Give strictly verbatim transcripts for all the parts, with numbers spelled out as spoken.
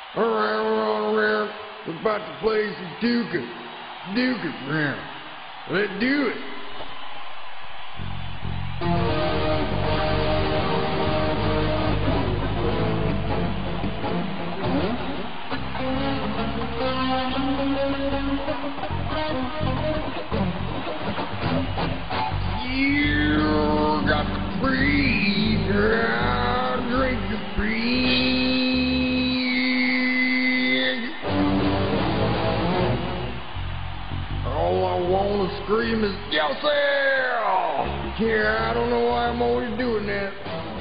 Around, around, around. We're about to play some Duke. Duke it round. Let's do it. You got the breeze, I'll drink the breeze. All I wanna scream is, yo, sir! Yeah, I don't know why I'm always doing that.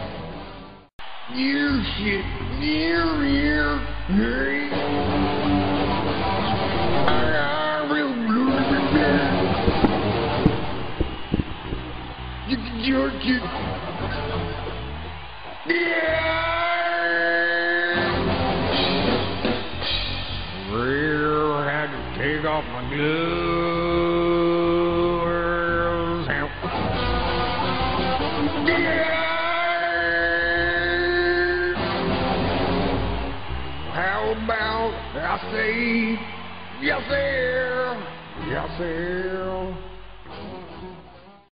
You shit, you, you, hey. I real blue, you can jerk it. Yeah! Well, I had to take off my gloves. Yeah! How about I say, yes, sir, yes, sir.